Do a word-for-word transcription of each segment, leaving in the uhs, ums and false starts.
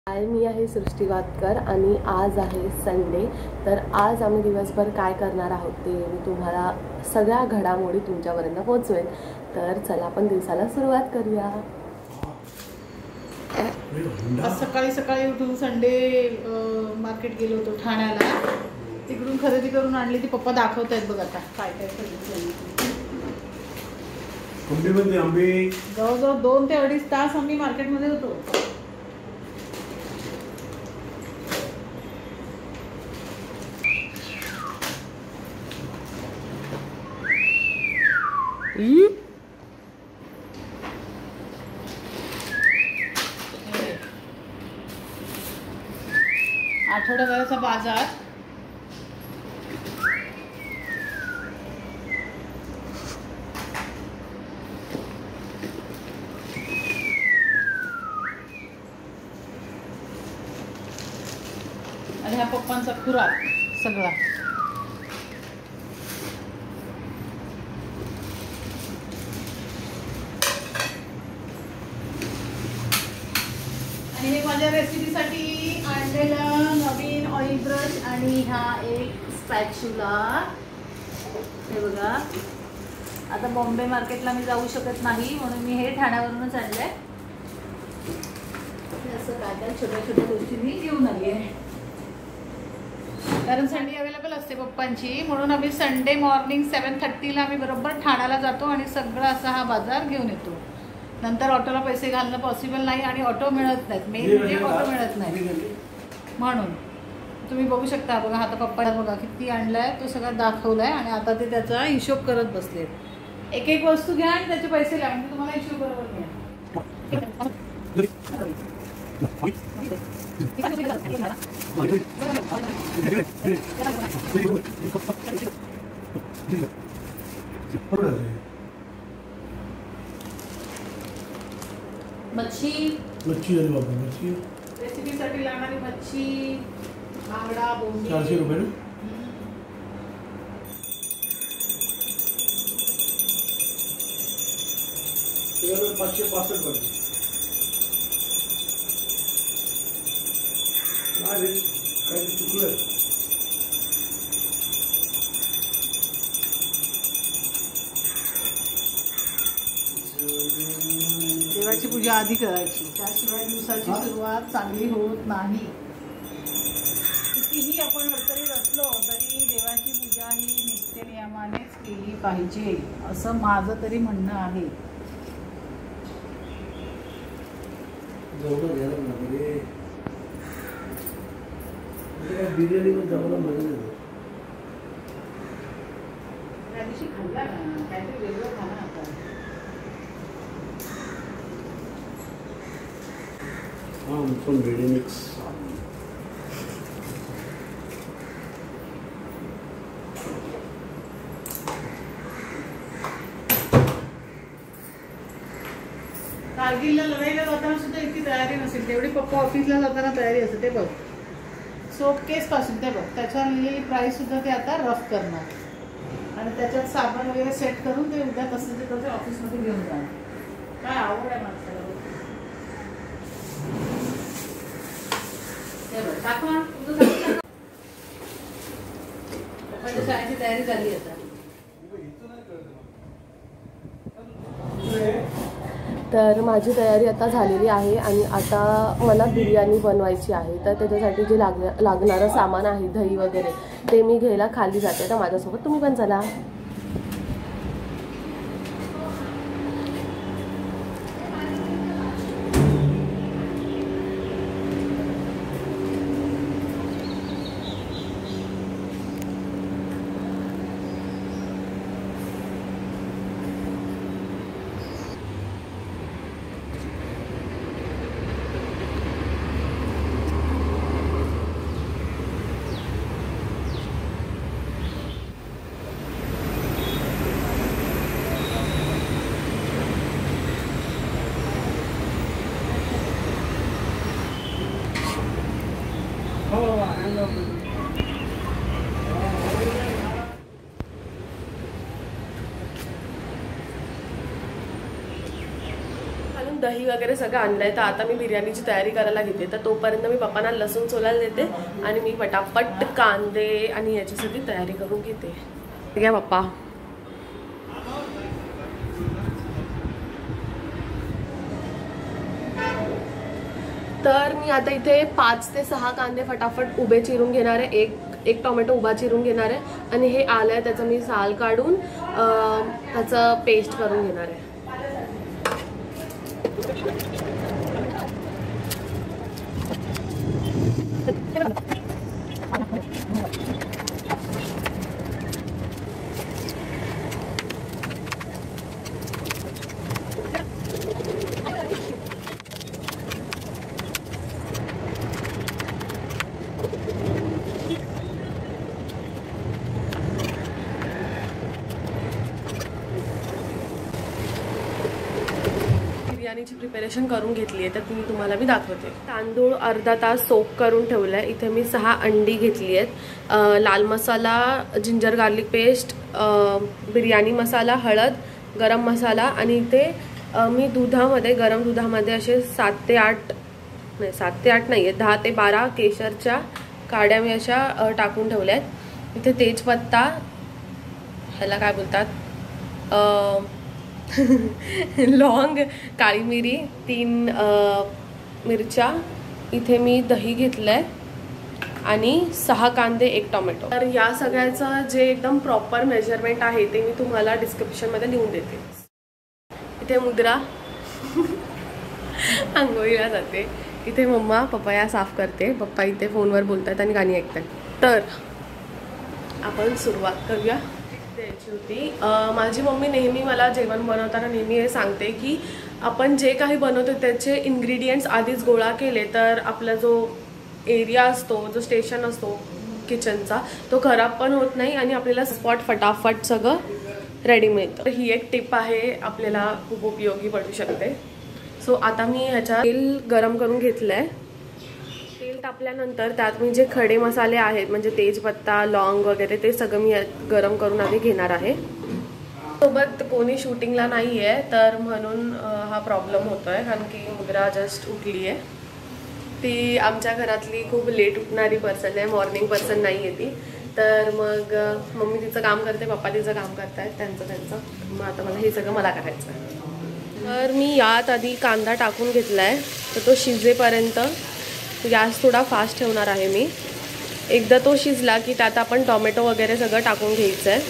हाय, मी आहे सृष्टी वातकर आणि आज आहे संडे. तर आज आम्ही दिवसभर काय करणार आहोत ते मी तुम्हाला सगळ्या घडामोडी तुमच्यापर्यंत पोहोचवेन. तर चला आपण दिवसाला सुरुवात करूया. आज सकाळी सकाळी उठून संडे मार्केट गेलो होतो ठाण्याला. तिकडून खरेदी करून आणली ती पप्पा दाखवत आहेत बघ आता काय काय खरेदी झाली. जवळजवळ दोन ते अडीच तास आम्ही मार्केटमध्ये होतो. आठवड्याभराचा बाजार. आणि ह्या पप्पांचा खुराक सगळा. आणि हे माझ्या रेसिपीसाठी आणलेलं नवीन ऑइल ब्रश आणि हा एक स्पॅच्युला. हे बघा, आता बॉम्बे मार्केटला मी जाऊ शकत नाही म्हणून मी हे ठाण्यावरूनच आणलंय. असं काय काय छोट्या छोट्या गोष्टी मी घेऊन आली आहे कारण संडे अवेलेबल असते पप्पांची, म्हणून आम्ही संडे मॉर्निंग सेवन थर्टीला आम्ही बरोबर ठाण्याला जातो आणि सगळा असा हा बाजार घेऊन येतो. नंतर ऑटोला पैसे घालणं पॉसिबल नाही आणि ऑटो मिळत नाहीत. मेन म्हणजे ऑटो मिळत नाही म्हणून तुम्ही बघू शकता. बघा आता पप्पाला बघा किती आणलाय, तो सगळा दाखवलाय आणि आता ते त्याचा हिशोब करत बसले. एक एक वस्तू घ्या आणि त्याचे पैसे द्या म्हणजे तुम्हाला हिशोब बरोबर मिळेल. मच्छी मच्छी झाली बाबा. मच्छी रेसिपीसाठी लागणारी मच्छी, बांगडा, बोंबील चारशे रुपये ना. पाचशे पासष्ट पाहिजे. काही चुकलं. देवाची पूजा आधी करायची, त्याशिवाय दिवसाची सुरुवात चांगली होत नाही. कितीही आपण अडचणीत असलो तरी देवाची पूजा ही नित्यनियमानेच केली पाहिजे असं माझं तरी म्हणणं आहे. बिर्याणी पण जवळ मजा नाही. त्या दिवशी खाल्ला ना काहीतरी वेगळं खाणं आता. हाँ from ready mix. कारगिलला लढाईला जाताना सुद्धा इतकी तयारी नसेल तेवढी पप्पा ऑफिसला जाताना तयारी असते. ते बघ सोप केस पासून ते बघ त्याच्यावर लिहिलेली प्राईस सुद्धा ते आता रफ करणार आणि त्याच्यात साबण वगैरे सेट करून ते उद्या तसं ते तसं ऑफिसमध्ये घेऊन जाणार. काय आवड आहे माणसाला. शाळेची तयारी झाली आता. तर माझी तयारी आता झालेली आहे आणि आता मला बिर्याणी बनवायची आहे. तर त्याच्यासाठी जे लाग लागणारं सामान आहे दही वगैरे ते मी घ्यायला खाली जाते. तर माझ्यासोबत तुम्ही पण चला. दही वगैरे सगळं आणलं आहे, तर आता मी बिर्याणीची तयारी करायला घेते. तर तोपर्यंत मी पप्पांना लसूण सोलायला देते आणि मी पटापट कांदे आणि याच्यासाठी तयारी करून घेते. घ्या पप्पा. तर मी आता इथे पाच ते सहा कांदे फटाफट उभे चिरून घेणार आहे. एक एक टोमॅटो उभा चिरून घेणार आहे आणि हे आलं आहे त्याचं मी साल काढून त्याचं पेस्ट करून घेणार आहे. बिर्याणीची प्रिपरेशन करून घेतली आहे, तर ती तुम्हाला मी दाखवते. तांदूळ अर्धा तास सोक करून ठेवला आहे. इथे मी सहा अंडी घेतली आहेत. लाल मसाला, जिंजर गार्लिक पेस्ट, बिर्याणी मसाला, हळद, गरम मसाला आणि इथे मी दुधामध्ये गरम दुधामध्ये असे सात ते आठ नाही सात ते आठ नाही आहे दहा ते बारा केशरच्या काड्या मी अशा टाकून ठेवल्या आहेत. इथे तेजपत्ता, ह्याला काय बोलतात, लॉंग, काळी मिरी, तीन मिरच्या. इथे मी दही घेतलंय आणि सहा कांदे, एक टोमॅटो. तर या सगळ्याचं जे एकदम प्रॉपर मेजरमेंट आहे ते मी तुम्हाला डिस्क्रिप्शनमध्ये लिहून देते. इथे मुद्रा आंघोळीला जाते. इथे मम्मा पपया साफ करते. पप्पा इथे फोनवर बोलतात आणि गाणी ऐकतात. तर आपण सुरुवात करूया. द्यायची होती. माझी मम्मी नेहमी मला जेवण बनवताना नेहमी हे सांगते की आपण जे काही बनवतो त्याचे इन्ग्रेडियंट्स आधीच गोळा केले तर आपला जो एरिया असतो, जो स्टेशन असतो किचनचा, तो खराब पण होत नाही आणि आपल्याला स्पॉट फटाफट सगळं रेडी मिळतं. ही एक टिप आहे, आपल्याला खूप उपयोगी पडू शकते. सो आता मी ह्याच्या तेल गरम करून घेतलं आहे. तेल तापल्यानंतर त्यात मी जे खडे मसाले आहेत म्हणजे तेजपत्ता, लॉंग वगैरे ते सगळं मी गरम करून आधी घेणार आहे. सोबत कोणी शूटिंगला नाही आहे तर म्हणून हा प्रॉब्लेम होतो आहे, कारण की मुद्रा जस्ट उठली आहे. ती आमच्या घरातली खूप लेट उठणारी पर्सन आहे, मॉर्निंग पर्सन नाही आहे ती. तर मग मम्मी तिचं काम करते, पप्पा तिचं काम करतायत त्यांचं त्यांचं. मग आता मला हे सगळं मला करायचं आहे. तर मी यात आधी कांदा टाकून घेतला आहे, तर तो शिजेपर्यंत गॅस थोडा फास्ट ठेवणार आहे मी. एकदा तो शिजला की त्यात आपण टोमॅटो वगैरे सगळं टाकून घ्यायचं आहे.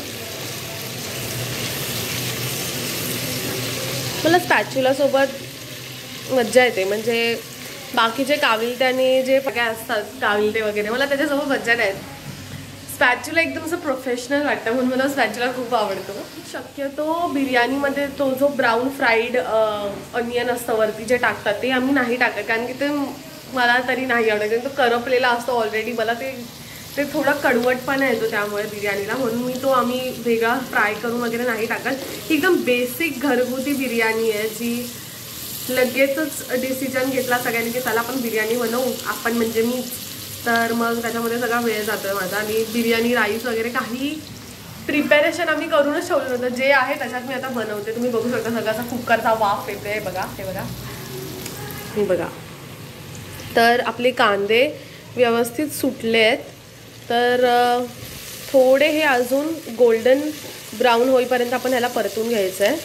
मला स्पॅच्युलासोबत मज्जा येते, म्हणजे बाकीचे काविलत्याने जे काय असतात काविलते वगैरे, मला त्याच्यासोबत मज्जा नाही. स्पॅच्युला एकदम असं प्रोफेशनल वाटतं म्हणून मला स्पॅच्युला खूप आवडतो. शक्यतो बिर्याणीमध्ये तो जो ब्राऊन फ्राईड ऑनियन असतं वरती जे टाकतात ते आम्ही नाही टाकत, कारण की ते मला तरी नाही आवडत. तो करपलेला असतो ऑलरेडी, मला ते ते थोडा कडवटपणा येतो त्यामुळे बिर्याणीला, म्हणून मी तो आम्ही वेगळा फ्राय करून वगैरे नाही टाकत. ही एकदम बेसिक घरगुती बिर्याणी आहे जी लगेचच डिसिजन घेतला सगळ्यांनी की चला आपण बिर्याणी बनवू आपण, म्हणजे मी. तर मग त्याच्यामध्ये सगळा वेळ जातो आहे माझा. आणि बिर्याणी राईस वगैरे काही प्रिपेरेशन आम्ही करूनच ठेवलं नव्हतं, जे आहे त्याच्यात मी आता बनवते. तुम्ही बघू शकता सगळं असा कुकरचा वाफ येते बघा, हे बघा हे बघा. तर आपले कांदे व्यवस्थित सुटले आहेत, तर थोडे हे अजून गोल्डन ब्राऊन होईपर्यंत आपण ह्याला परतून घ्यायचं आहे.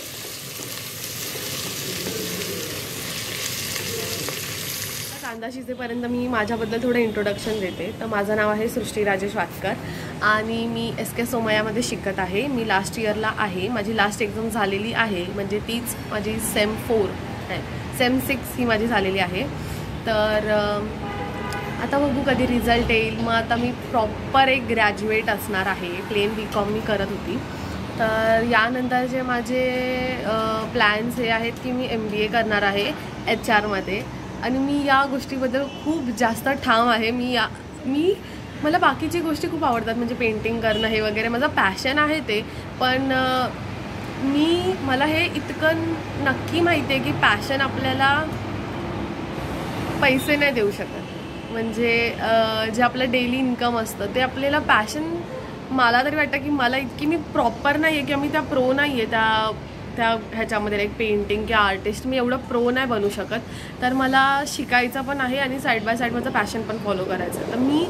कांदा शिजेपर्यंत मी माझ्याबद्दल थोडं इंट्रोडक्शन देते. तर माझं नाव आहे सृष्टी राजेश वाटकर आणि मी एस के सोमयामध्ये शिकत आहे. मी लास्ट इयरला आहे. माझी लास्ट एक्झाम झालेली आहे, म्हणजे तीच माझी सेम फोर नाही सेम सिक्स ही माझी झालेली आहे. तर आता बघू कधी रिझल्ट येईल. मग आता मी प्रॉपर एक ग्रॅज्युएट असणार आहे. प्लेन बी कॉम मी करत होती. तर यानंतर जे माझे प्लॅन्स हे आहेत की मी एम बी ए करणार आहे एच आरमध्ये. आणि मी या गोष्टीबद्दल खूप जास्त ठाम आहे. मी या मी मला बाकीची गोष्टी खूप आवडतात, म्हणजे पेंटिंग करणं हे वगैरे माझं पॅशन आहे ते. पण मी मला हे इतकं नक्की माहिती आहे की पॅशन आपल्याला पैसे नाही देऊ शकत. म्हणजे जे आपलं डेली इन्कम असतं ते आपल्याला पॅशन, मला तरी वाटतं की मला इतकी मी प्रॉपर नाही आहे किंवा मी त्या प्रो नाही आहे त्या त्या ह्याच्यामध्ये लाईक पेंटिंग किंवा आर्टिस्ट मी एवढं प्रो नाही बनू शकत, तर मला शिकायचं पण आहे आणि साईड बाय साईड माझं पॅशन पण फॉलो करायचं. तर मी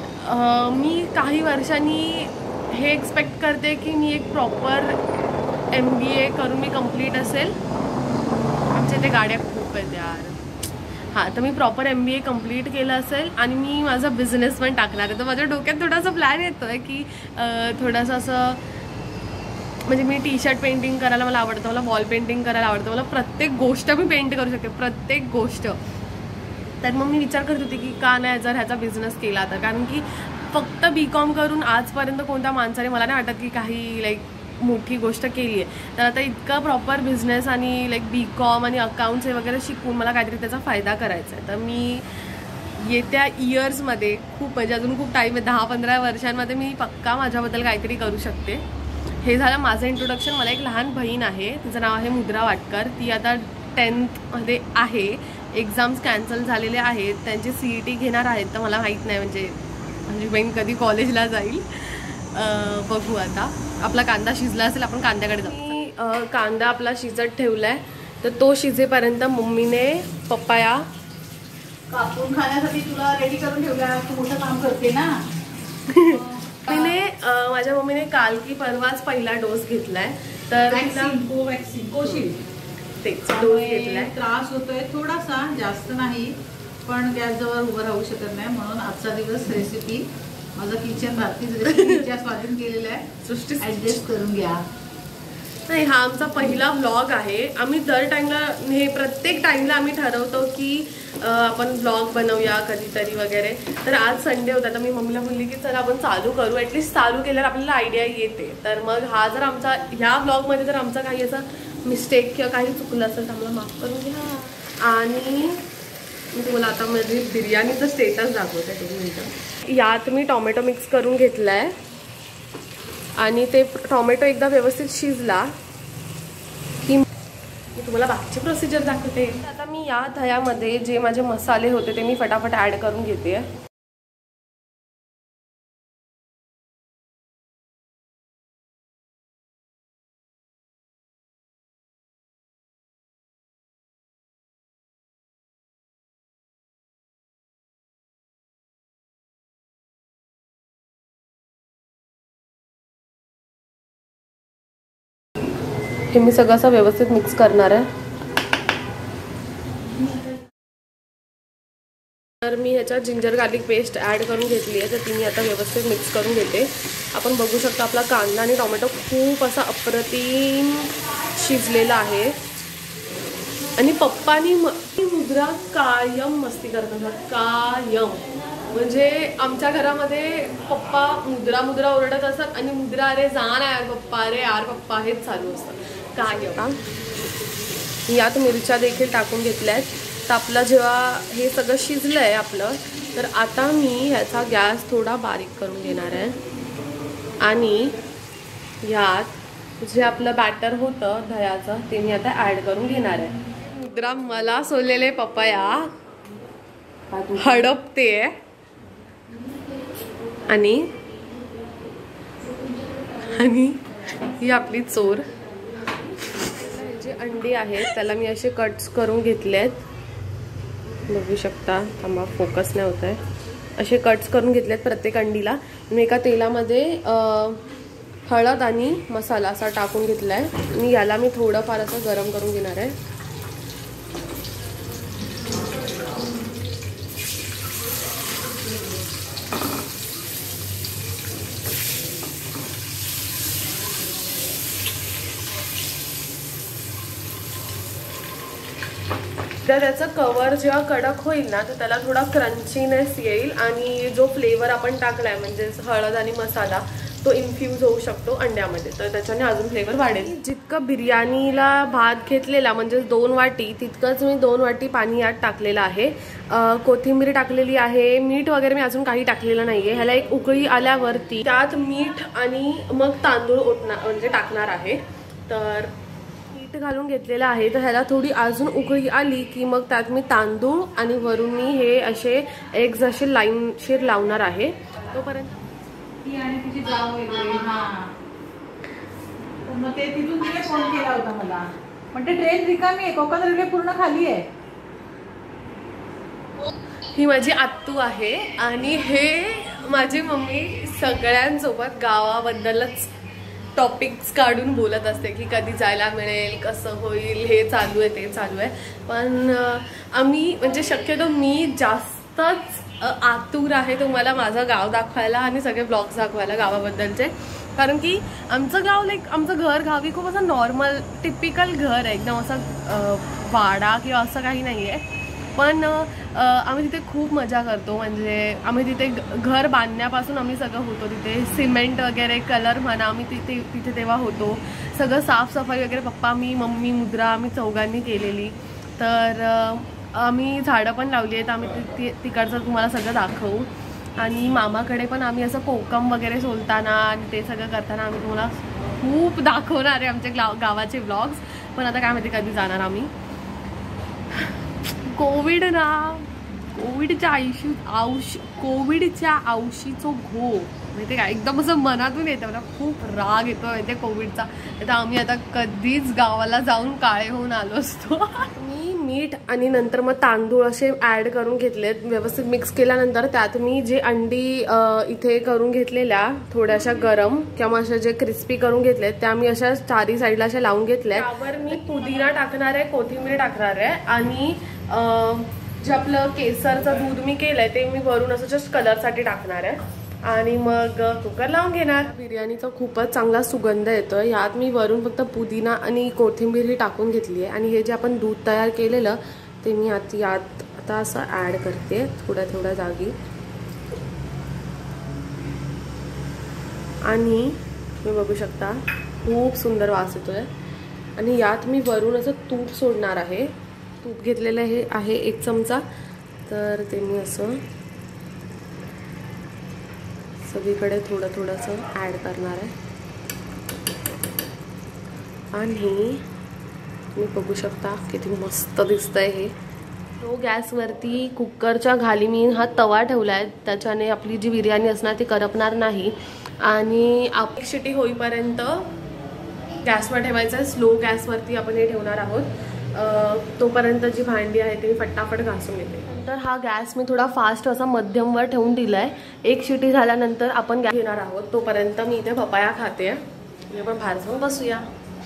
मी काही वर्षांनी हे एक्सपेक्ट करते की मी एक प्रॉपर एम बी ए करून मी कंप्लीट असेल. आमच्या इथे गाड्या खूप आहेत यार. हां, तर मी proper M B A complete केलं असेल आणि मी माझा बिझनेस पण टाकणार आहे. तर माझ्या डोक्यात थोडासा प्लॅन येतो आहे की थोडंसं असं, म्हणजे मी टी शर्ट पेंटिंग करायला मला आवडतं, मला वॉल पेंटिंग करायला आवडतं, मला प्रत्येक गोष्ट मी पेंट करू शकते, प्रत्येक गोष्ट. तर मग मी विचार करत होती की का नाही जर ह्याचा बिझनेस केला तर. कारण की फक्त बी कॉम करून आजपर्यंत कोणत्या माणसाने मला नाही वाटत की काही लाईक मोठी गोष्ट केली आहे. तर आता इतका प्रॉपर बिझनेस आणि लाईक बी कॉम आणि अकाउंट्स हे वगैरे शिकून मला काहीतरी त्याचा फायदा करायचा आहे. तर मी येत्या इयर्समध्ये खूप, म्हणजे अजून खूप टाईम आहे, दहा पंधरा वर्षांमध्ये मी पक्का माझ्याबद्दल काहीतरी करू शकते. हे झालं माझं इंट्रोडक्शन. मला एक लहान बहीण आहे, तिचं नाव आहे मुद्रा वाटकर. ती आता टेन्थमध्ये आहे. एक्झाम्स कॅन्सल झालेले आहेत, त्यांची सी ई टी घेणार आहेत. तर मला माहीत नाही म्हणजे माझी बहीण कधी कॉलेजला जाईल, बघू आता. आपला कांदा शिजला असेल, आपण कांद्याकडे जाऊ. मी कांदा आपला शिजत ठेवला आहे, तर तो शिजेपर्यंत मम्मीने पप्पाया कापून खाण्यासाठी तुला रेडी करून ठेवला. तू मोठं काम करते ना. तिने माझ्या मम्मीने काल की परवाच पहिला डोस घेतलाय. तर कोवॅक्सिन कोशिल्ड तेच डोस घेतलाय. त्रास होतोय थोडासा, जास्त नाही, पण गॅसजवळ उभं राहू शकत नाही. म्हणून आजचा दिवस रेसिपी माझं किचन भारतीच रेसिपीच्या स्वाधीन केलेलं आहे. सृष्टी ॲडजस्ट करून घ्या. नाही, हा आमचा पहिला व्लॉग आहे. आम्ही दर टाईमला, हे प्रत्येक टाईमला आम्ही ठरवतो की आपण व्लॉग बनवूया कधीतरी वगैरे. तर आज संडे होता, तर मी मम्मीला बोलली की चला आपण चालू करू. ॲटलिस्ट चालू केल्यावर आपल्याला आयडिया येते. तर मग हा जर आमचा ह्या व्लॉगमध्ये जर आमचा काही असं मिस्टेक किंवा काही चुकलं असेल तर आम्हाला माफ करून घ्या. आणि मी तुम्हाला आता माझी बिर्याणीचं स्टेटस दाखवते दोन मिनटं. यात मी टॉमॅटो मिक्स करून घेतला आहे आणि ते टॉमॅटो एकदा व्यवस्थित शिजला की मी तुम्हाला बाकीची प्रोसिजर दाखवते. आता मी या दह्यामध्ये जे माझे मसाले होते ते मी फटाफट ॲड करून घेते. हे मी सगळं असं व्यवस्थित मिक्स करणार आहे. तर मी ह्याच्यात जिंजर गार्लिक पेस्ट ॲड करून घेतली आहे. तर ती मी आता व्यवस्थित मिक्स करून घेते. आपण बघू शकता आपला कांदा आणि टोमॅटो खूप असा अप्रतिम शिजलेला आहे. आणि पप्पानी मुद्रा कायम मस्ती करत असतात, कायम. म्हणजे आमच्या घरामध्ये पप्पा मुद्रा मुद्रा ओरडत असतात आणि मुद्रा अरे जा ना यार पप्पा, अरे यार पप्पा, हेच चालू असतं कायम. यात मिरच्या देखील टाकून घेतल्या आहेत. तर आपलं जेव्हा हे सगळं शिजलं आहे आपलं, तर आता मी ह्याचा गॅस थोडा बारीक करून घेणार आहे. आणि ह्यात जे आपलं बॅटर होतं दह्याचं ते मी आता ॲड करून घेणार आहे. मुद्रा मला सोललेले पपया हडपते आणि आणि ही आपली चोर. जे अंडी आहेत त्याला मी असे कट्स करून घेतले आहेत, बघू शकता. थांबा, फोकस नाही होत आहे. असे कट्स करून घेतलेत प्रत्येक अंडीला. मी एका तेलामध्ये हळद आणि मसाला असा टाकून घेतला आहे आणि याला मी थोडंफार असं गरम करून घेणार आहे. तर त्याचं कवर जेव्हा कडक होईल ना तर त्याला थोडा क्रंचीनेस येईल आणि जो फ्लेवर आपण टाकलाय म्हणजे हळद आणि मसाला तो इन्फ्यूज होऊ शकतो अंड्यामध्ये. तर त्याच्याने अजून फ्लेवर वाढेल. जितकं बिर्याणीला भात घेतलेला म्हणजे दोन वाटी तितकंच मी दोन वाटी पाणी यात टाकलेलं आहे. कोथिंबीर टाकलेली आहे. मीठ वगैरे मी अजून काही टाकलेलं नाहीये. ह्याला एक उकळी आल्यावरती त्यात मीठ आणि मग तांदूळ ओतणार म्हणजे टाकणार आहे. तर घालून घेतलेला आहे. तर ह्याला थोडी अजून उकळी आली की मग त्यात मी तांदूळ आणि वरून मी हे असे एग्ज असे लाईनशीर लावणार आहे. तोपर्यंत तर मग ते तिथून तिने फोन केला होता मला, म्हणजे ट्रेन रिकामी आहे, कोकण रेल्वे पूर्ण खाली आहे. ही माझी आत्तू आहे आणि हे माझी मम्मी सगळ्यांसोबत गावाबद्दलच टॉपिक्स काढून बोलत असते की कधी जायला मिळेल, कसं होईल, हे चालू आहे ते चालू आहे. पण आम्ही म्हणजे शक्यतो मी जास्तच आतुर आहे तुम्हाला माझं गाव दाखवायला आणि सगळे ब्लॉग्स दाखवायला गावाबद्दलचे. कारण की आमचं गाव लाईक आमचं घर गावी खूप असं नॉर्मल टिपिकल घर आहे, एकदम असं वाडा किंवा असं काही नाही आहे. पण आम्ही तिथे खूप मजा करतो. म्हणजे आम्ही तिथे घर बांधण्यापासून आम्ही सगळं होतो तिथे, सिमेंट वगैरे कलर म्हणा आम्ही तिथे तिथे तेव्हा होतो. सगळं साफसफाई वगैरे पप्पा मी मम्मी मुद्रा आम्ही चौघांनी केलेली. तर आम्ही झाडं पण लावली आहेत, आम्ही ति तिकडचं तुम्हाला सगळं दाखवू. आणि मामाकडे पण आम्ही असं कोकम वगैरे सोलताना आणि ते सगळं करताना आम्ही तुम्हाला खूप दाखवणार आहे आमचे गाव गावाचे ब्लॉग्स. पण आता काय माहिती कधी जाणार आम्ही. कोविड ना कोविडच्या आयुष्य औष कोविडच्या औषधीचो घो माहिती काय, एकदम असं मनातून येतं. मला खूप राग येतो माहिती कोविडचा. तर आम्ही आता कधीच गावाला जाऊन काळे होऊन आलो असतो. मी मीठ आणि नंतर मग तांदूळ असे ॲड करून घेतलेत, व्यवस्थित मिक्स केल्यानंतर त्यात मी जे अंडी इथे करून घेतलेल्या थोड्याशा गरम किंवा अशा जे क्रिस्पी करून घेतलेत त्या मी अशा चारी साईडला अशा लावून घेतल्या. त्यावर मी पुदिना टाकणार आहे, कोथिंबीर टाकणार आहे आणि जे आपलं केसरचं दूध मी केलंय ते मी वरून असं जस्ट कलरसाठी टाकणार आहे. आणि मग कुकर लावून घेणार. बिर्याणीचा खूपच चांगला सुगंध येतोय. यात मी वरून फक्त पुदिना आणि कोथिंबीर ही टाकून घेतली आहे. आणि हे जे आपण दूध तयार केलेलं ते मी आत यात आता असं ॲड करते थोड्या थोड्या जागी. आणि तुम्ही बघू शकता खूप सुंदर वास येतोय. आणि यात मी वरून असं तूप सोडणार आहे. तूप घेतलेलं हे आहे एक चमचा, तर ते मी असं सगळीकडे थोडं थोडंसं ॲड करणार आहे. आणि तुम्ही बघू शकता किती मस्त दिसतंय हे. तो गॅसवरती कुकरच्या खाली मी हा तवा ठेवला आहे, त्याच्याने आपली जी बिर्याणी असणार ती करपणार नाही. आणि आप एक शिटी होईपर्यंत गॅसवर ठेवायचं आहे, स्लो गॅसवरती आपण हे ठेवणार आहोत. तोपर्यंत जी भांडी आहे ती फटाफट घासून येते. नंतर हा गॅस मी थोडा फास्ट असा मध्यमवर ठेवून दिलाय. एक शिटी झाल्यानंतर आपण गॅस घेणार आहोत. तोपर्यंत मी इथे पपाया खाते. मी आपण बाहेर जाऊन बसूया.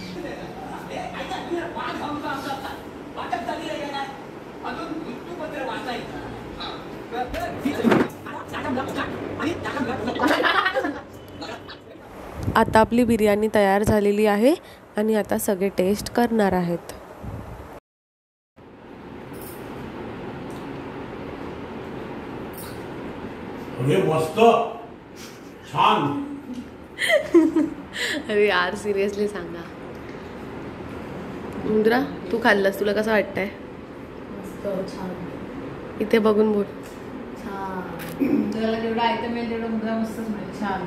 आता आपली बिर्याणी तयार झालेली आहे आणि आता सगळे टेस्ट करणार आहेत. अरे मस्त छान. अरे यार सिरियसली सांगा मुद्रा, तू खाल्लंस तुला कसं वाटतंय? मस्त छान. इथे बघून बोल. छान. तुला जेवढं आयटम मिळेल तेवढं मुद्रा मस्तच मिळेल. छान.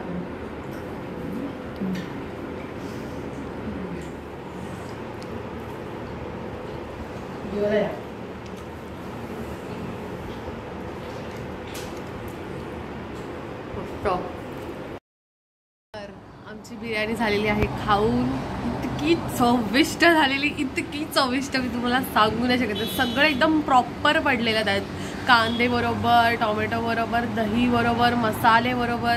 जेवढं आमची बिर्याणी झालेली आहे खाऊन. इतकी चविष्ट झालेली, इतकी चविष्ट मी तुम्हाला सांगू नाही शकत. सगळं एकदम प्रॉपर पडलेलं त्यात. कांदे बरोबर, टोमॅटो बरोबर, दही बरोबर, मसाले बरोबर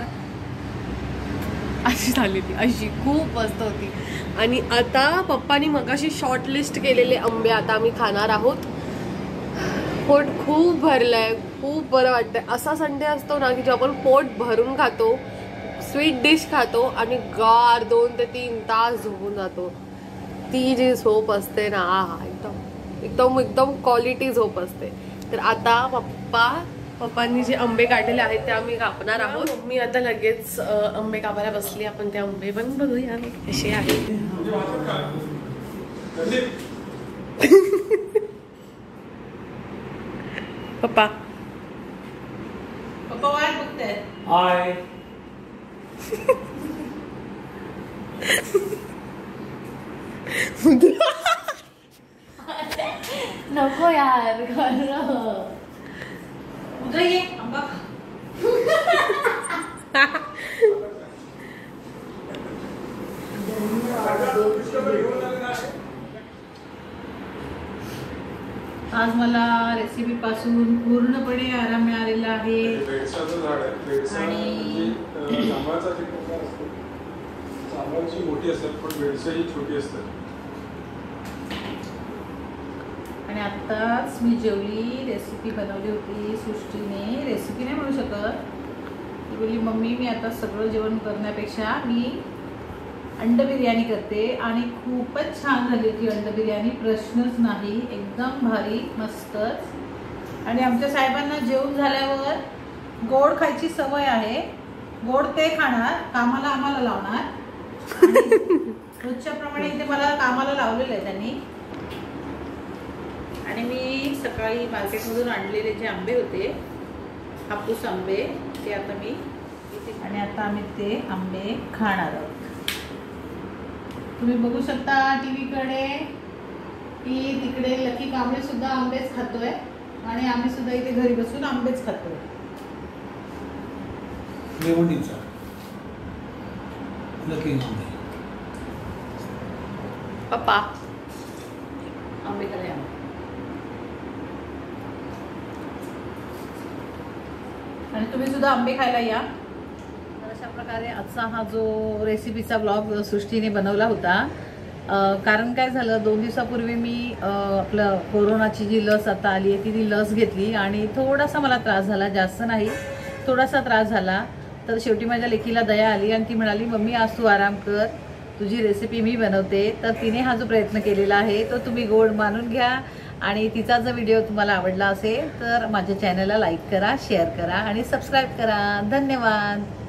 अशी झाली ती, अशी खूप मस्त होती. आणि आता पप्पानी मगाशी शॉर्ट लिस्ट केलेले आंबे आता आम्ही खाणार आहोत. पोट खूप भरलंय, खूप बरं वाटतंय. असा संडे असतो ना की जो आपण पोट भरून खातो, स्वीट डिश खातो आणि गार दोन ते तीन तास झोपून जातो. ती जी झोप असते ना, हा एकदम एकदम एकदम क्वालिटी झोप असते. तर आता पप्पा पप्पांनी जे आंबे काढलेले आहेत ते आम्ही कापणार आहोत. मी आता लगेच आंबे कापायला बसली. आपण ते आंबे पण बघूया कसे आहेत. पप्पा पप्पा वाट बघताय. हाय. नको यार उद्या ये आंबा खा. आज मला रेसिपी पासून पूर्णपणे आराम मिळालेला आहे. बेडसाचं झाड आहे. बेडसा आणि म्हणजे जांभळाचा जे प्रकार असतो, जांभळाची मोठी असतात पण बेडसा ही छोटी असतात. आणि आत्ताच मी जेवली. रेसिपी बनवली होती सृष्टीने. रेसिपी नाही म्हणू शकत, ती बोलली मम्मी मी आता सगळं जेवण करण्यापेक्षा मी अंड बिर्याणी करते. आणि खूपच छान झाली होती अंड बिर्याणी, प्रश्नच नाही, एकदम भारी मस्तच. आणि आमच्या साहेबांना जेवण झाल्यावर गोड खायची सवय आहे. गोड ते खाणार, कामाला आम्हाला लावणार. रोजच्या प्रमाणे इथे मला कामाला लावलेलं आहे त्यांनी. आणि मी सकाळी मार्केटमधून आणलेले जे आंबे होते, हापूस आंबे, ते आता मी इथे, आणि आता आम्ही ते आंबे खाणार आहोत. तुम्ही बघू शकता टीव्हीकडे की तिकडे लकी कांबळे सुद्धा आंबेच खातोय आणि आम्ही सुद्धा इथे घरी बसून आंबेच खातोय. लेवंडीचा लकी आंबे. पप्पा आंबे खायला. आणि तुम्ही सुद्धा आंबे खायला या. अशा प्रकारे आजचा हा जो रेसिपीचा ब्लॉग सृष्टीने बनवला होता. कारण काय झालं, दोन दिवसापूर्वी मी आपलं कोरोनाची जी लस आता आली आहे ती ती लस घेतली आणि थोडासा मला त्रास झाला, जास्त नाही, थोडासा त्रास झाला. तर शेवटी माझ्या लेकीला दया आली आणि ती म्हणाली मम्मी आज तू आराम कर, तुझी रेसिपी मी बनवते. तर तिने हा जो प्रयत्न केलेला आहे तो तुम्ही गोड मानून घ्या. आणि तिचा जर व्हिडिओ तुम्हाला आवडला असेल तर माझ्या चॅनलला लाईक करा, शेअर करा आणि सबस्क्राईब करा. धन्यवाद.